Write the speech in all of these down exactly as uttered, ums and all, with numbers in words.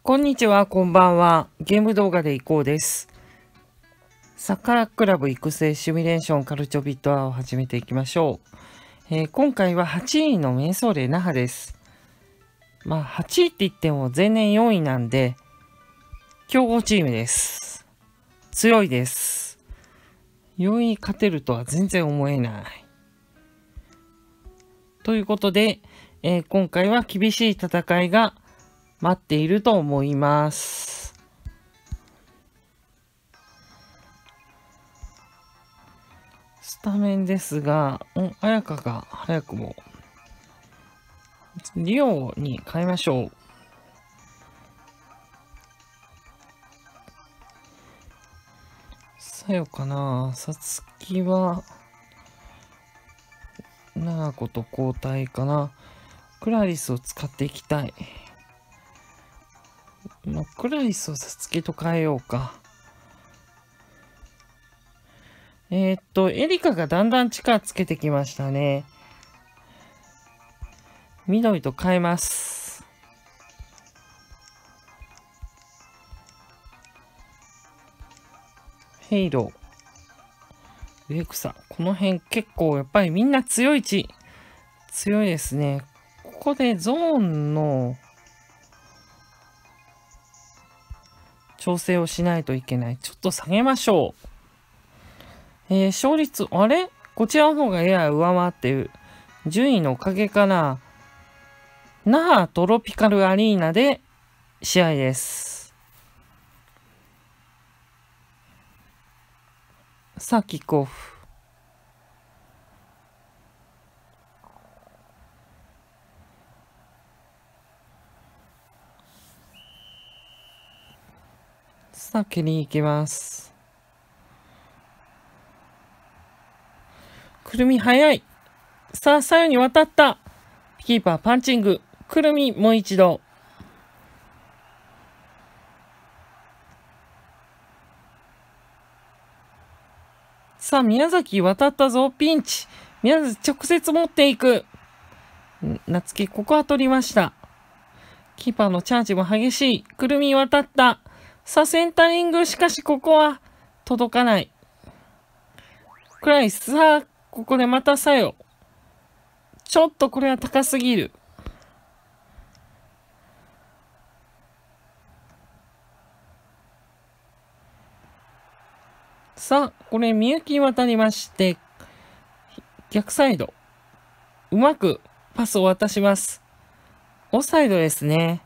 こんにちは、こんばんは。ゲーム動画で行こうです。サッカークラブ育成シミュレーションカルチョビットアワーを始めていきましょう。えー、今回ははちいのメンソーレ那覇です。まあ、はちいって言っても前年よんいなんで、強豪チームです。強いです。よんい勝てるとは全然思えない。ということで、えー、今回は厳しい戦いが待っていると思います。スタメンですが、ん、綾香が早くもリオに変えましょう。さよかな。さつきはなな子と交代かな。クラリスを使っていきたい。まあ、クラリスをさつきと変えようか。えー、っと、エリカがだんだん力つけてきましたね。緑と変えます。ヘイロー。レクサ。この辺結構やっぱりみんな強い地。強いですね。ここでゾーンの調整をしないといけない。ちょっと下げましょう。えー、勝率、あれこちらの方がやや上回っている。順位のおかげかな。那覇トロピカルアリーナで試合です。さあ、キックオフ。さあ、蹴りに行きます。くるみ早い。さあ、左右に渡った。キーパーパンチング。くるみもう一度。さあ、宮崎渡ったぞ。ピンチ。宮崎直接持っていく。夏希、ここは取りました。キーパーのチャージも激しい。くるみ渡った。さあ、センタリング。しかし、ここは届かない。クライス。さあ、ここでまたさよ。ちょっとこれは高すぎる。さあ、これ、みゆきに渡りまして、逆サイド。うまくパスを渡します。オフサイドですね。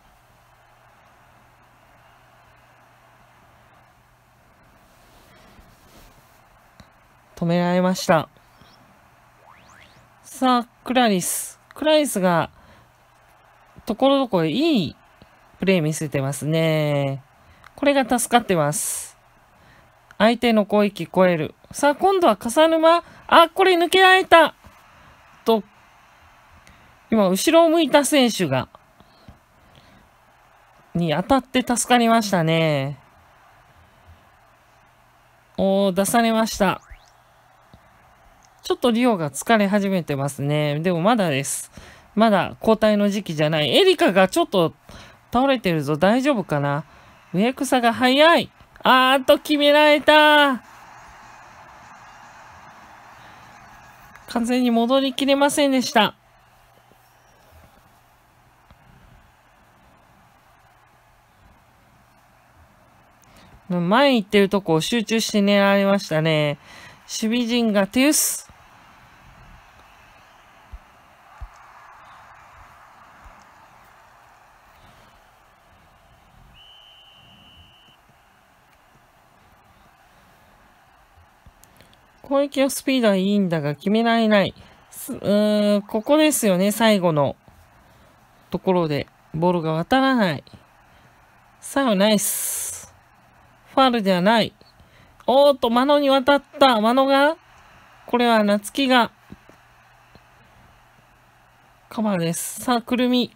止められました。さあ、クラリス。クラリスが、ところどころいいプレー見せてますね。これが助かってます。相手の攻撃超える。さあ、今度は笠沼。あ、これ抜けられた。と、今、後ろを向いた選手が、に当たって助かりましたね。おー、出されました。ちょっとリオが疲れ始めてますね。でもまだです。まだ交代の時期じゃない。エリカがちょっと倒れてるぞ。大丈夫かな。上草が早い。あーっと決められた。完全に戻りきれませんでした。前行ってるとこを集中して狙われましたね。守備陣が手薄。攻撃のスピードはいいんだが決められない。うーん、ここですよね、最後のところで。ボールが渡らない。さあ、ナイス。ファールではない。おーっと、マノに渡った。マノが、これは夏希が、カバーです。さあ、くるみ。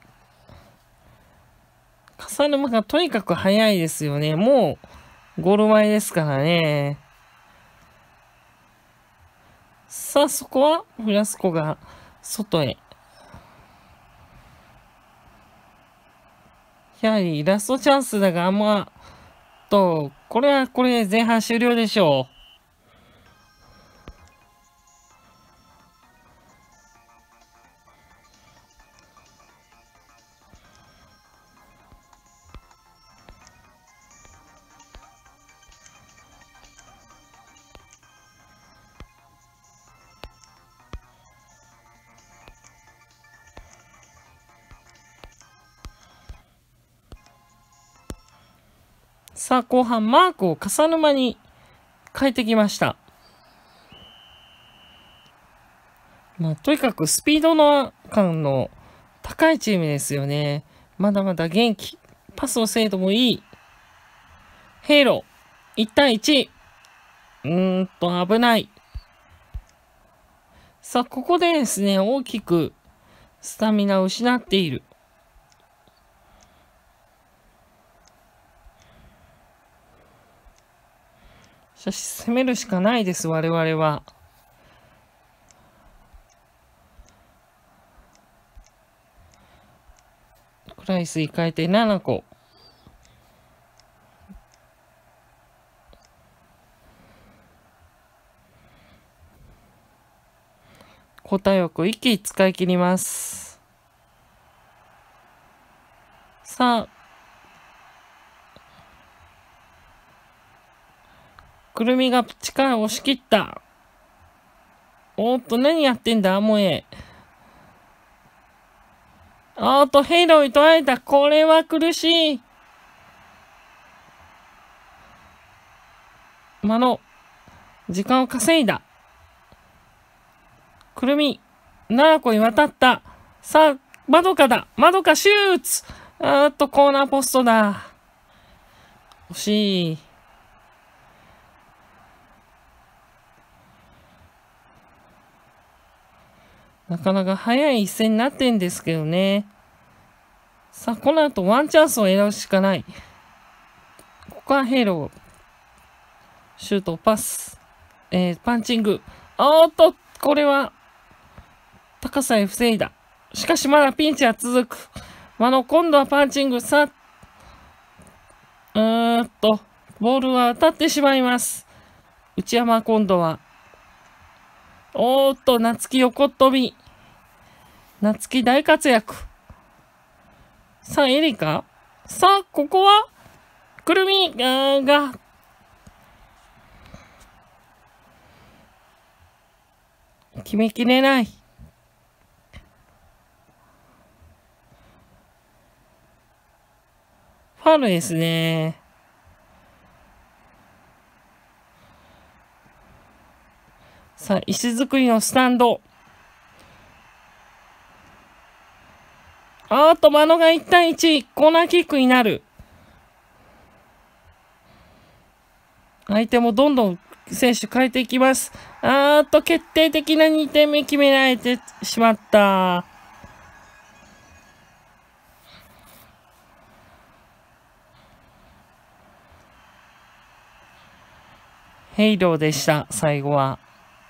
笠沼がとにかく速いですよね。もう、ゴール前ですからね。さあ、そこは、フラスコが、外へ。 やはりラストチャンスだが、まあ、と、これはこれ前半終了でしょう。さあ、後半マークを笠沼に変えてきました。まあ、とにかくスピードの感の高いチームですよね。まだまだ元気。パスの精度もいい。ヘイロー。いち対いち。うーんと、危ない。さあ、ここでですね、大きくスタミナを失っている。しかし、攻めるしかないです、我々は。クライスに変えてななこ。交代枠を一気に使い切ります。さあ、くるみが力を押し切った。おーっと、何やってんだ、アモエ。おーっと、ヘイローに取られた。これは苦しい。間の時間を稼いだ。くるみ、ななこに渡った。さあ、まどかだ。まどかシューツ。あーっと、コーナーポストだ。惜しい。なかなか早い一戦になってんですけどね。さあ、この後ワンチャンスを選ぶしかない。ここはヘイロー。シュート、パス。えー、パンチング。おーっと、これは、高さへ防いだ。しかしまだピンチは続く。まの、今度はパンチング。さあ、うーんと、ボールは当たってしまいます。内山今度は。おーっと、夏木横っ飛び。夏木大活躍。さあ、エリカ。さあ、ここは、くるみが、決めきれない。ファウルですね。さあ、石造りのスタンド。あーっと、間野がいち対いち、コーナーキックになる。相手もどんどん選手変えていきます。あーっと、決定的なにてんめ決められてしまった。ヘイローでした、最後は。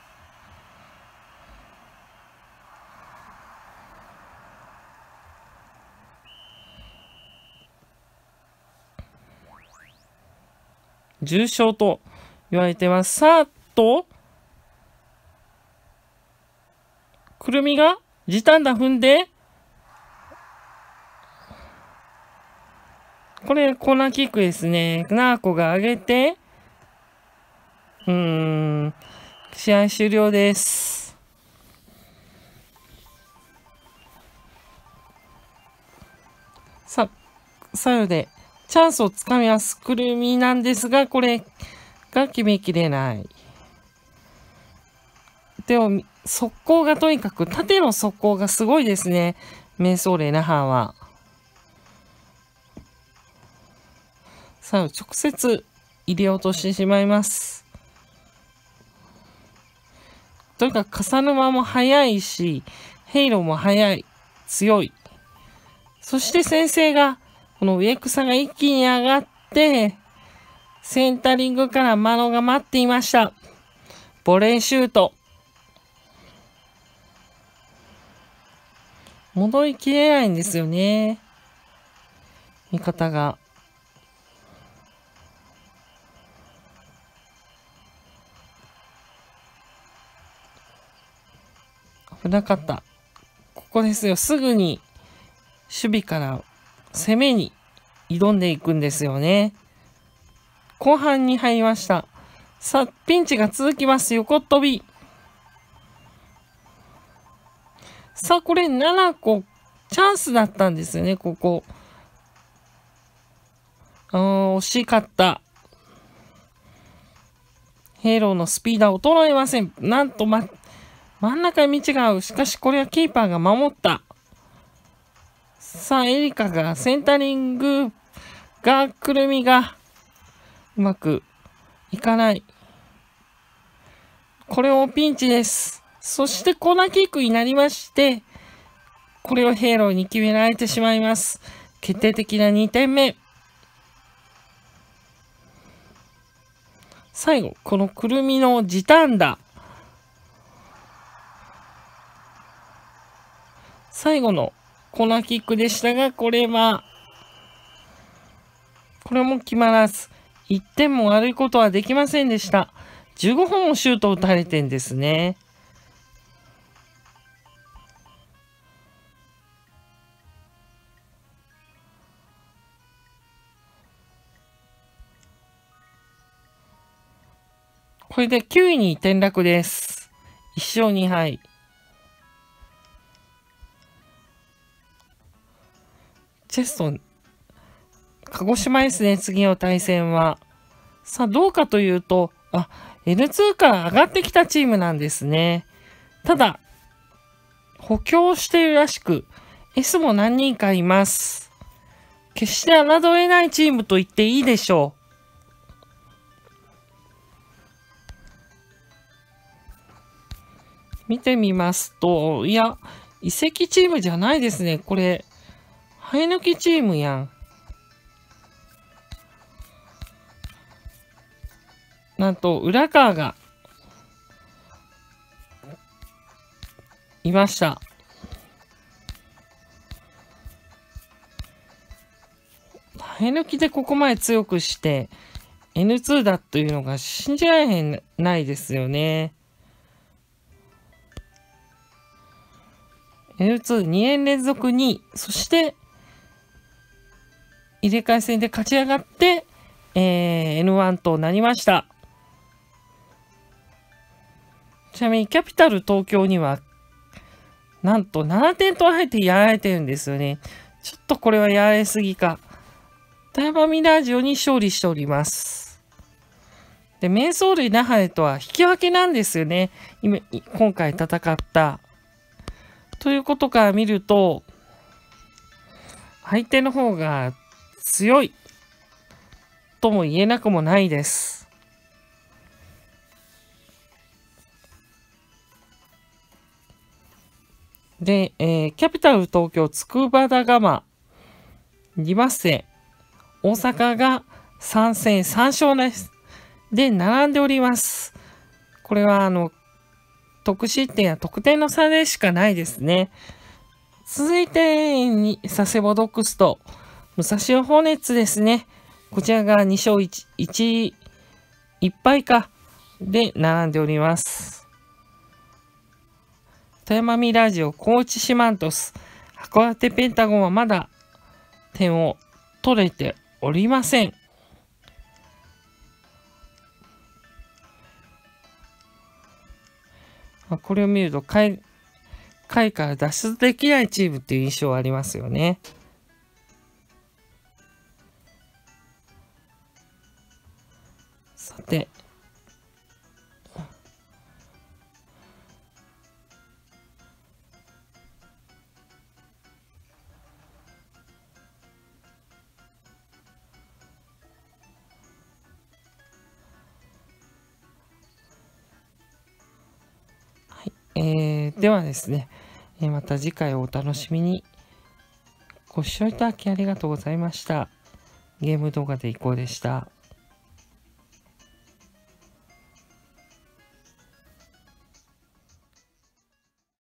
重傷と言われてます。さあと、くるみが時短打踏んで、これコーナーキックですね。ナーコが上げて、うーん、試合終了です。さあ、最後でチャンスをつかみます。くるみなんですが、これが決めきれない。でも、速攻がとにかく、縦の速攻がすごいですね。メンソーレ那覇は。さあ、直接入れようとしてしまいます。とにかく、笠沼も速いし、ヘイローも速い。強い。そして先生が、この上草が一気に上がって、センタリングからマノが待っていました。ボレーシュート。戻りきれないんですよね。 味方が。危なかった。ここですよ。すぐに守備から攻めに挑んでいくんですよね。後半に入りました。さあ、ピンチが続きます。横っ飛び。さあ、これななこチャンスだったんですよね、ここ。あー、惜しかった。ヘイローのスピードは衰えません。なんと、ま、真ん中に道が合う。しかし、これはキーパーが守った。さあ、エリカがセンタリングが、くるみがうまくいかない。これもピンチです。そしてコーナーキックになりまして、これをヘイローに決められてしまいます。決定的なにてんめ。最後、このくるみの時短打。最後のコーナーキックでしたが、これは、これも決まらず、いってんも悪いことはできませんでした。じゅうごほんもシュートを打たれてんですね。これできゅういに転落です。いっしょうにはい。チェストン、鹿児島ですね、次の対戦は。さあ、どうかというと、あ、エヌツー から上がってきたチームなんですね。ただ、補強しているらしく、S も何人かいます。決して侮れないチームと言っていいでしょう。見てみますと、いや、移籍チームじゃないですね。これ、生え抜きチームやん。なんと、浦川が、いました。生え抜きでここまで強くして、エヌツー だというのが信じられへんないですよね。エヌツーに 年連続にい、そして入れ替え戦で勝ち上がって、えー、エヌワン となりました。ちなみにキャピタル東京にはなんとななてん取られてやられてるんですよね。ちょっとこれはやられすぎか。富山ミラージオに勝利しております。で、メンソール那覇とは引き分けなんですよね。今、今回戦った。ということから見ると、相手の方が強いとも言えなくもないです。で、えー、キャピタル東京、筑波田ガリマッセ、大阪がさん戦さん勝です。で、並んでおります。これは、あの、得失点や得点の差でしかないですね。続いて、佐世保ドッグスと武蔵野ホーネッツですね。こちらがに勝 1, 1, いっ敗か。で、並んでおります。富山ミラージオ、高知シマントス、函館ペンタゴンはまだ点を取れておりません。これを見ると下位、下位から脱出できないチームっていう印象はありますよね。さて、えー、ではですね、また次回をお楽しみに。ご視聴いただきありがとうございました。ゲーム動画でいこうでした。